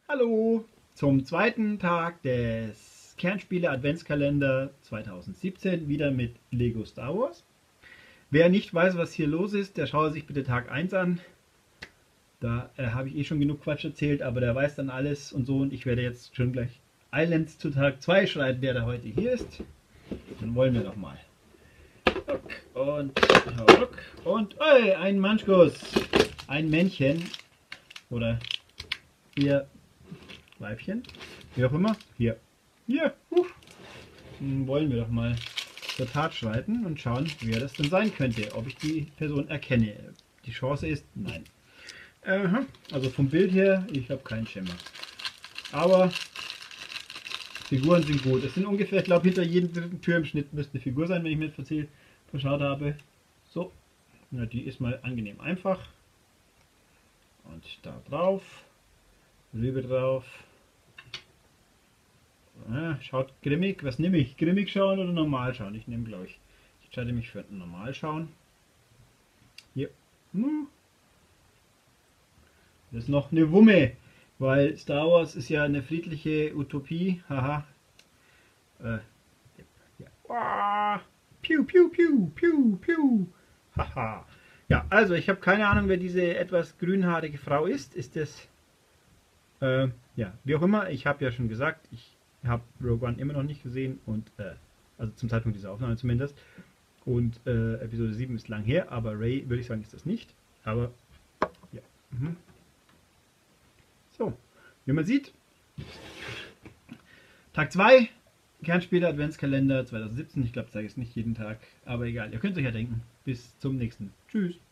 Hallo zum zweiten Tag des Kernspiele Adventskalender 2017, wieder mit Lego Star Wars. Wer nicht weiß, was hier los ist, der schaue sich bitte Tag 1 an. Da habe ich schon genug Quatsch erzählt, aber der weiß dann alles und so, und ich werde jetzt schon gleich eilends zu Tag 2 schreiten, der da heute hier ist. Dann wollen wir doch mal. Und ein Manschkuss, ein Männchen oder hier Weibchen, wie auch immer. Hier. Dann wollen wir doch mal zur Tat schreiten und schauen, wer das denn sein könnte. Ob ich die Person erkenne. Die Chance ist nein. Also vom Bild her, ich habe keinen Schimmer. Aber Figuren sind gut. Es sind ungefähr, ich glaube, hinter jedem dritten Tür im Schnitt müsste eine Figur sein, wenn ich mir das verschaut habe. So, na, die ist mal angenehm einfach. Und da drauf, rüber drauf. Schaut grimmig. Was nehme ich? Grimmig schauen oder normal schauen? Ich nehme, glaube ich, entscheide mich für normal schauen. Hier. Das ist noch eine Wumme, weil Star Wars ist ja eine friedliche Utopie. Haha. Ja. Piu, piu, piu, piu, piu. Haha. Ja, also ich habe keine Ahnung, wer diese etwas grünhaarige Frau ist. Ist das... ja, wie auch immer. Ich habe ja schon gesagt, ich habe Rogue One immer noch nicht gesehen. Und also zum Zeitpunkt dieser Aufnahme zumindest. Und Episode 7 ist lang her, aber Rey, würde ich sagen, ist das nicht. Aber ja. So, wie man sieht, Tag 2, Kernspiele Adventskalender 2017. Ich glaube, das sage ich es nicht jeden Tag, aber egal, ihr könnt es euch ja denken. Bis zum nächsten. Tschüss.